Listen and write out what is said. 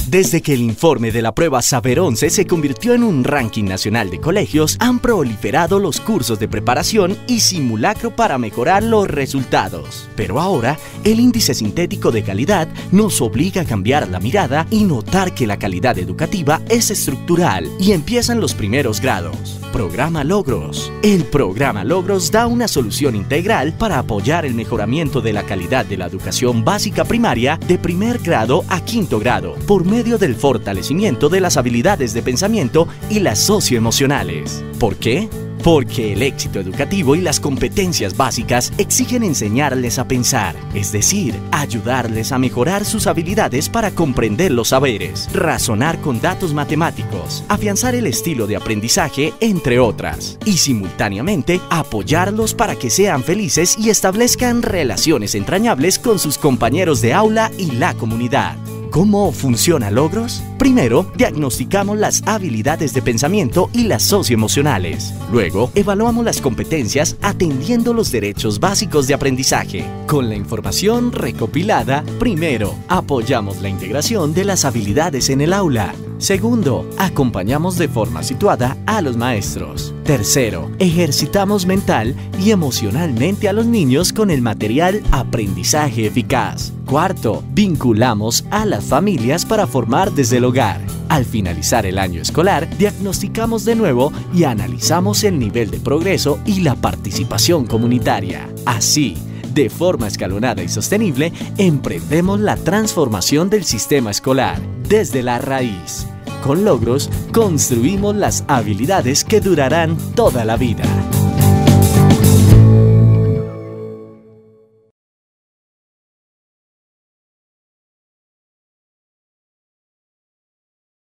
Desde que el informe de la prueba Saber 11 se convirtió en un ranking nacional de colegios, han proliferado los cursos de preparación y simulacro para mejorar los resultados. Pero ahora, el índice sintético de calidad nos obliga a cambiar la mirada y notar que la calidad educativa es estructural y empiezan los primeros grados. Programa Logros. El programa Logros da una solución integral para apoyar el mejoramiento de la calidad de la educación básica primaria de primer grado a quinto grado, por medio del fortalecimiento de las habilidades de pensamiento y las socioemocionales. ¿Por qué? Porque el éxito educativo y las competencias básicas exigen enseñarles a pensar, es decir, ayudarles a mejorar sus habilidades para comprender los saberes, razonar con datos matemáticos, afianzar el estilo de aprendizaje, entre otras, y simultáneamente apoyarlos para que sean felices y establezcan relaciones entrañables con sus compañeros de aula y la comunidad. ¿Cómo funciona Logros? Primero, diagnosticamos las habilidades de pensamiento y las socioemocionales. Luego, evaluamos las competencias atendiendo los derechos básicos de aprendizaje. Con la información recopilada, primero, apoyamos la integración de las habilidades en el aula. Segundo, acompañamos de forma situada a los maestros. Tercero, ejercitamos mental y emocionalmente a los niños con el material Aprendizaje Eficaz. Cuarto, vinculamos a las familias para formar desde el hogar. Al finalizar el año escolar, diagnosticamos de nuevo y analizamos el nivel de progreso y la participación comunitaria. Así, de forma escalonada y sostenible, emprendemos la transformación del sistema escolar desde la raíz. Con Logros, construimos las habilidades que durarán toda la vida.